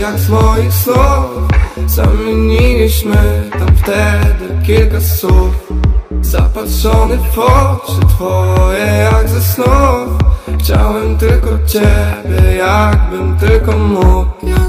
jak z moich snów. Zamieniliśmy tam wtedy kilka słów. Zapatrzony w oczy twoje jak ze snów. Chciałem tylko ciebie, jakbym tylko mógł.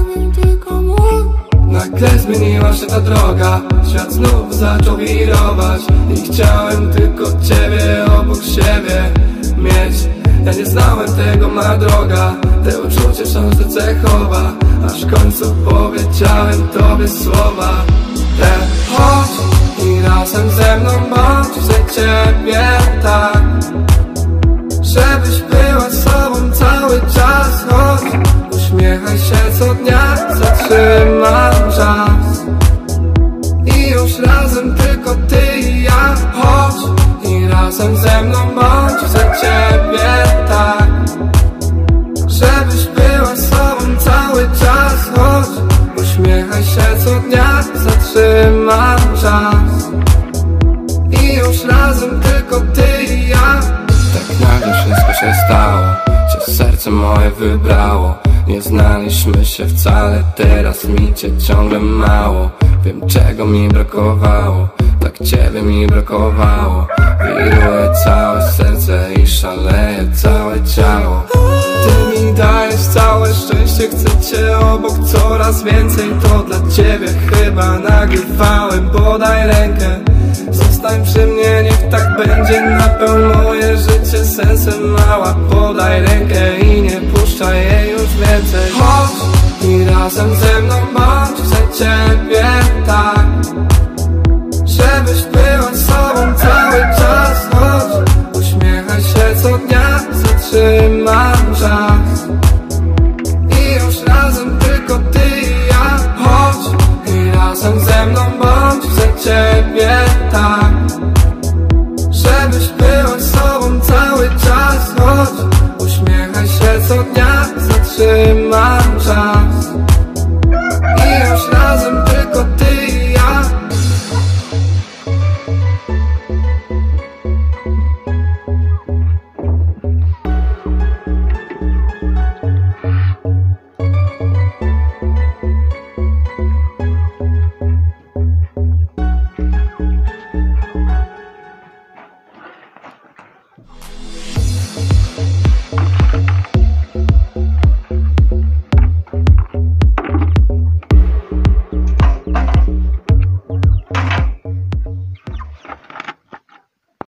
Nagle zmieniła się ta droga, świat znów zaczął wirować. I chciałem tylko ciebie obok siebie mieć. Ja nie znałem tego, ma droga, te uczucie cząste cechowa. Aż w końcu powiedziałem tobie słowa te: chodź i razem ze mną bądź, chcę ciebie tak, żebyś była sobą cały czas. Chodź, uśmiechaj się co dnia, zatrzymam czas. I już razem tylko ty i ja. Chodź i razem ze mną bądź, chcę ciebie tak, żebyś była sobą cały czas. Chodź, uśmiechaj się co dnia, zatrzymam czas. I już razem tylko ty i ja. Tak nagle wszystko się stało, cię serce moje wybrało. Nie znaliśmy się wcale, teraz mi cię ciągle mało. Wiem czego mi brakowało, tak ciebie mi brakowało. Wiruje całe serce i szaleje całe ciało. Ty mi dajesz całe szczęście, chcę cię obok coraz więcej. To dla ciebie chyba nagrywałem, podaj rękę. Zostań przy mnie, niech tak będzie, napełń moje życie sensem. Mała, podaj rękę i nie puszczaj jej już więcej. Chodź i razem ze mną bądź, chcę ciebie tak,